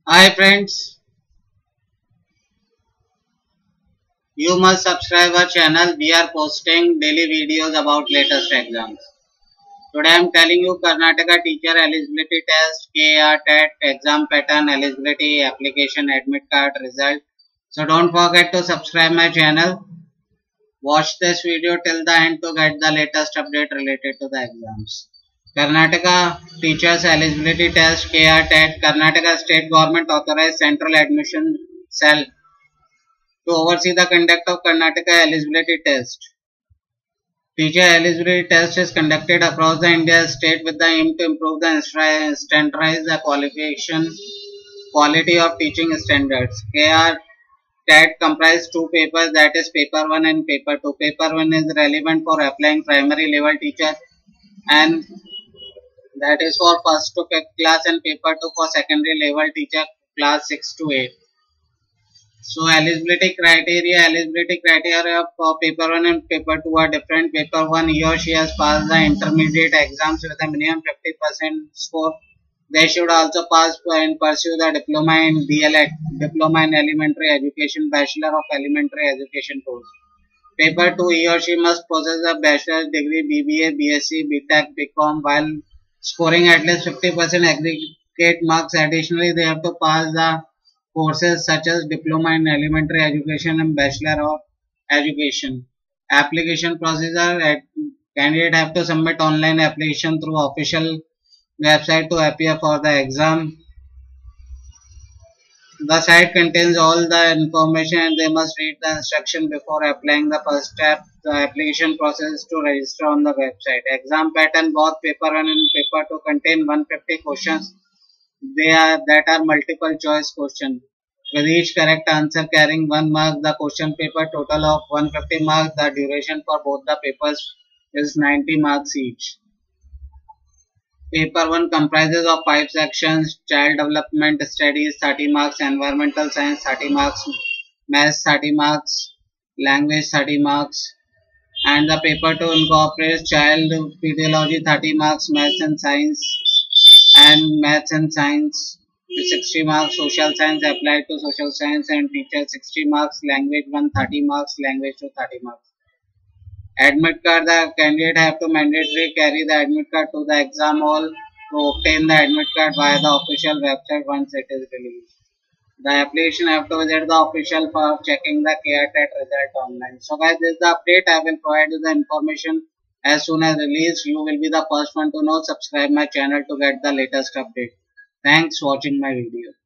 Hi friends, you must subscribe our channel. We are posting daily videos about latest exams. Today I am telling you Karnataka Teacher Eligibility Test, KR TET, exam pattern, eligibility, application, admit card, result. So don't forget to subscribe my channel. Watch this video till the end to get the latest update related to the exams. Karnataka Teachers Eligibility Test, KR TET, Karnataka State Government authorized Central Admission Cell to oversee the conduct of Karnataka eligibility test. Teacher eligibility test is conducted across the India state with the aim to improve the standardize the quality of teaching standards. KR TET comprises two papers, that is paper 1 and paper 2. Paper 1 is relevant for applying primary level teacher and that is for first to fifth class, and paper 2 for secondary level teacher class 6 to 8. So eligibility criteria for paper 1 and paper 2 are different. Paper 1, he or she has passed the intermediate exams with a minimum 50% score. They should also pass and pursue the diploma in DLED, Diploma in Elementary Education, Bachelor of Elementary Education course. Paper 2, he or she must possess a bachelor's degree, BBA, BSc, BTech, BCom while scoring at least 50% aggregate marks. Additionally, they have to pass the courses such as Diploma in Elementary Education and Bachelor of Education. Application procedure: candidate have to submit online application through official website to appear for the exam. The site contains all the information and they must read the instruction before applying. The first step, the application process to register on the website. Exam pattern: both paper 1 and paper 2 contain 150 questions. That are multiple choice questions, with each correct answer carrying 1 mark. The question paper total of 150 marks. The duration for both the papers is 90 marks each. Paper 1 comprises of 5 sections: child development studies 30 marks, environmental science 30 marks, maths 30 marks, language 30 marks, and the paper 2 incorporates child physiology 30 marks, maths and science 60 marks, social science applied to social science and teacher 60 marks, language 1 30 marks, language 2 30 marks. Admit card: the candidate have to mandatory carry the admit card to the exam hall. To obtain the admit card via the official website once it is released. The application have to visit the official for checking the KR TET result online. So guys, this is the update. I will provide you the information as soon as released. You will be the first one to know. Subscribe my channel to get the latest update. Thanks for watching my video.